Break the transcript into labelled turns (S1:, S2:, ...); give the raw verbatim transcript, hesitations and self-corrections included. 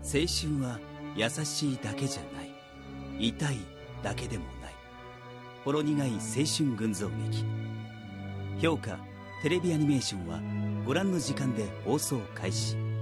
S1: 青春は優しいだけじゃない、痛いだけでもない。ほろ苦い青春群像劇。評価テレビアニメーションはご覧の時間で放送開始。